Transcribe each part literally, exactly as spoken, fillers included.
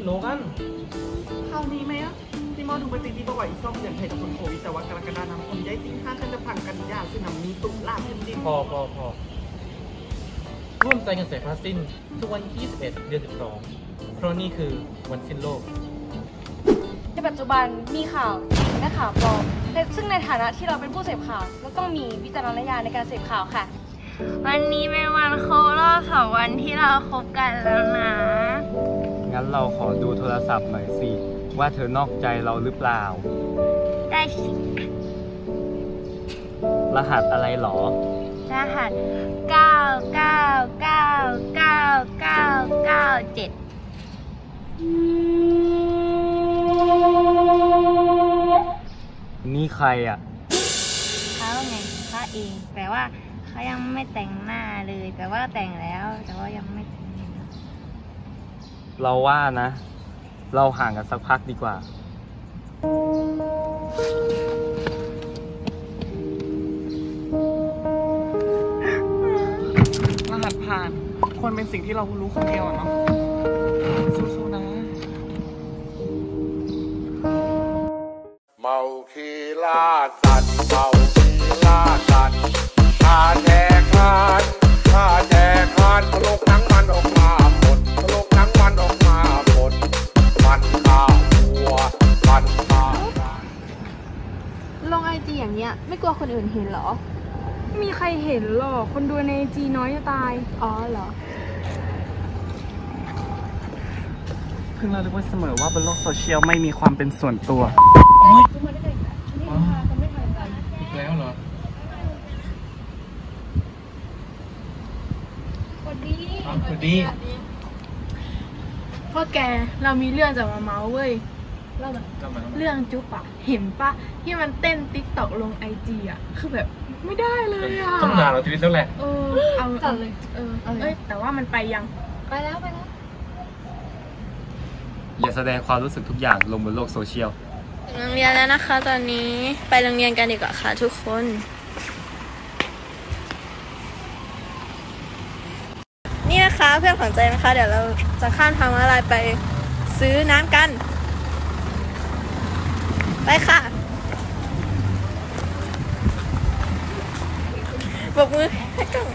โนกันข่าวนี้ไหมอ่ะที่มอดูปฏิทินบอกว่าอีกสองเดือนไทยจะพ้นโควิดแต่ว่ากรกฎาคมย้ายสิงหาคมจะพังกันยาสึนามิตุลาแผ่นดินพอพอพอร่วมใจกันเสียผ้าสิ้นทุกวันที่ยี่สิบเอ็ดเดือนสิบสองเพราะนี่คือวันสิ้นโลกในปัจจุบันมีข่าวจริงและข่าวปลอมซึ่งในฐานะที่เราเป็นผู้เสพข่าวเราต้องมีวิจารณญาณในการเสพข่าวค่ะวันนี้เป็นวันครบรอบสองวันที่เราคบกันแล้วนะงั้นเราขอดูโทรศัพท์หน่อยสิว่าเธอนอกใจเราหรือเปล่าได้สิรหัสอะไรหรอรหัสเก้าเก้าเก้าเก้าเก้าเก้าเจ็ดนี่ใครอ่ะเขาไงเขาเองแต่ว่าเขายังไม่แต่งหน้าเลยแต่ว่าแต่งแล้วแต่ว่ายังไม่แต่งเราว่านะเราห่างกันสักพักดีกว่ารหัสผ่านควรเป็นสิ่งที่เรารู้คนเดียวเนาะสู้ๆนะเมาคีลาสัตว์เมาคีลาสัตว์ข้าแจกคานข้าแจกคานตลกหนังมันออกมาหมดตลกหนังมันออกมาหมดมันข้าวหัวมันข้าวลงไอจีอย่างเงี้ยไม่กลัวคนอื่นเห็นหรอไม่มีใครเห็นหรอกคนดูในไอจีน้อยจะตายอ๋อเหรอเพิ่งระลึกไว้เสมอว่าบนโลกโซเชียลไม่มีความเป็นส่วนตัวอีกแล้วเหรอสวัสดีสวัสดีพ่อแกเรามีเรื่องจะมาเมาเว้ยเล่าหน่อยเรื่องจุ๊บอะเห็นปะที่มันเต้นติ๊กต็อกลงไอจีอะคือแบบไม่ได้เลยอะต้องด่าเราทีนี้แล้วแหละเออเอาจัดเลยเออเอ้ยแต่ว่ามันไปยังไปแล้วไปแล้วอย่าแสดงความรู้สึกทุกอย่างลงบนโลกโซเชียลถึงโรงเรียนแล้วนะคะตอนนี้ไปโรงเรียนกันดีกว่าค่ะทุกคนนี่นะคะเพื่อนของใจนะคะเดี๋ยวเราจะข้ามทางม้าลายไปซื้อน้ำกันไปค่ะบอกมือให้ก่อน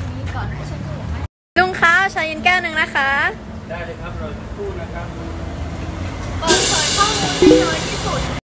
ลุงคะชาเย็นแก้วหนึ่งนะคะได้เลยครับเราพูดนะครับเปิดเผยข้อมูลให้น้อยที่สุด